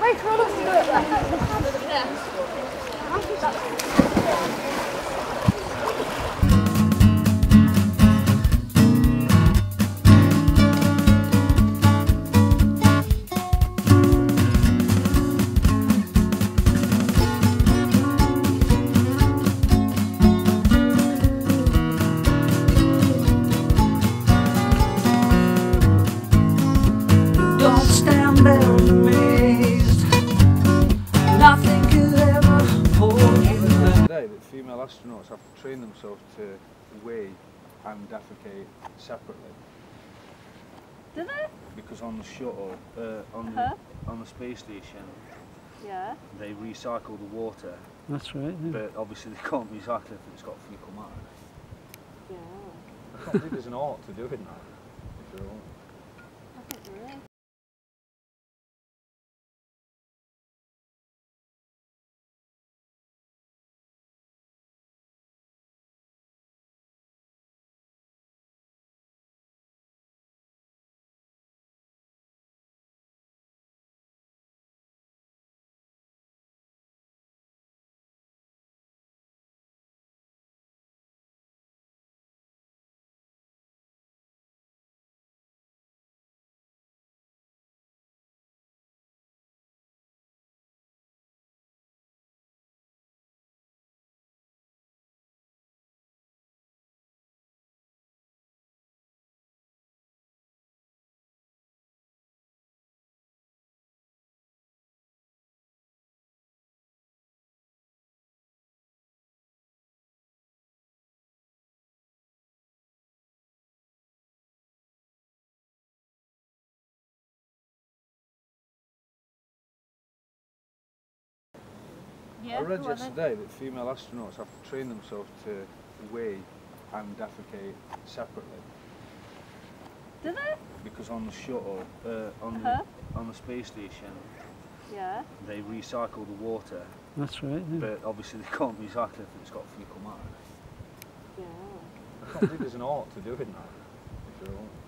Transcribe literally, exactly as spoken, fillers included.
Wait for us to do it then. Yeah. Don't stand there amazed. Nothing could ever hold you back. Today that female astronauts have to train themselves to weigh and defecate separately. Do they? Because on the shuttle, uh, on, Uh-huh. the, on the space station, Yeah. they recycle the water, That's right. Yeah. but obviously they can't recycle it if it's got fecal matter. Yeah. I can't believe there's an art to doing that. If you're wrong. I think there is. Yeah, I read go on then. yesterday that female astronauts have to train themselves to weigh and defecate separately. Do they? Because on the shuttle, uh, on, Uh-huh. the, on the space station, Yeah. they recycle the water, That's right. Yeah. but obviously they can't recycle it if it's got fecal matter. Yeah. I can't believe there's an art to doing that. If you're wrong.